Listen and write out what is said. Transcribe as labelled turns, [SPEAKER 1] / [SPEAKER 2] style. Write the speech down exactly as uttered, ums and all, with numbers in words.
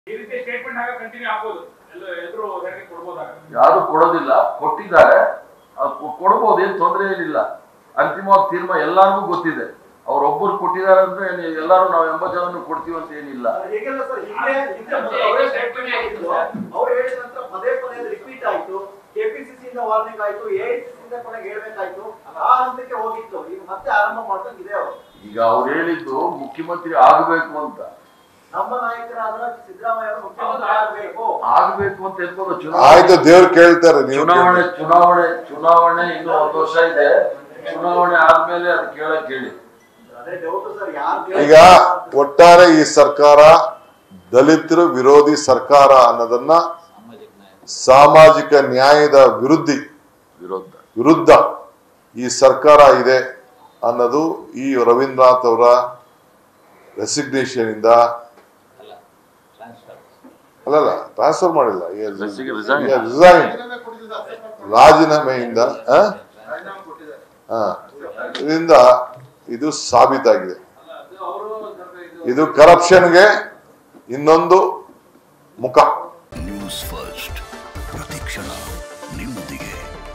[SPEAKER 1] ಯಾರು ಕೊಡೋದಿಲ್ಲ, ಕೊಟ್ಟಿದ್ದಾರೆ, ಕೊಡಬಹುದು, ಏನ್ ತೊಂದರೆ ಏನಿಲ್ಲ. ಅಂತಿಮವಾಗಿ ತೀರ್ಮಾನ ಎಲ್ಲಾರ್ಗೂ ಗೊತ್ತಿದೆ. ಅವ್ರೊಬ್ಬರು ಕೊಟ್ಟಿದ್ದಾರೆ ಅಂದ್ರೆ ಎಲ್ಲಾರು ನಾವು ಎಂಬತ್ತು ಜನ ಕೊಡ್ತೀವಿ ಅಂತ ಏನಿಲ್ಲ. ಈಗ ಅವ್ರು ಹೇಳಿದ್ದು ಮುಖ್ಯಮಂತ್ರಿ ಆಗಬೇಕು ಅಂತ,
[SPEAKER 2] ನಮ್ಮ ನಾಯಕರಾದ ಸಿದ್ದರಾಮಯ್ಯ ಮುಖ್ಯಮಂತ್ರಿ ಆಗಬೇಕು
[SPEAKER 1] ಆಗಬೇಕು ಅಂತ ಹೇಳ್ಕೊಂಡು
[SPEAKER 3] ಆಯ್ತು, ದೇವ್ರು ಕೇಳ್ತಾರೆ.
[SPEAKER 1] ಚುನಾವಣೆ ಚುನಾವಣೆ ಚುನಾವಣೆ ಇನ್ನು ಒಂದು ವರ್ಷ ಇದೆ. ಚುನಾವಣೆ ಆದ್ಮೇಲೆ ಅದು ಕೇಳಕ್ ಹೇಳಿ.
[SPEAKER 3] ಈಗ ಒಟ್ಟಾರೆ ಈ ಸರ್ಕಾರ ದಲಿತರು ವಿರೋಧಿ ಸರ್ಕಾರ ಅನ್ನೋದನ್ನ ಸಾಮಾಜಿಕ ನ್ಯಾಯದ ವಿರುದ್ಧಿ
[SPEAKER 1] ವಿರುದ್ಧ
[SPEAKER 3] ವಿರುದ್ಧ ಈ ಸರ್ಕಾರ ಇದೆ ಅನ್ನೋದು ಈ ರವೀಂದ್ರನಾಥ್ ಅವರ ರೆಸಿಗ್ನೇಷನ್ ಇಂದ ಅಲ್ಲಲ್ಲ ಟ್ರಾನ್ಸ್ಫರ್ ಮಾಡಿಲ್ಲ, ರಿಸೈನ್ ರಾಜೀನಾಮೆಯಿಂದ ಇದರಿಂದ ಇದು ಸಾಬೀತಾಗಿದೆ. ಇದು ಕರಪ್ಷನ್ಗೆ ಇನ್ನೊಂದು ಮುಖ.
[SPEAKER 4] ನ್ಯೂಸ್ ಫಸ್ಟ್ ಪ್ರತಿಕ್ಷಣ ನಿಮ್ಮೊಂದಿಗೆ.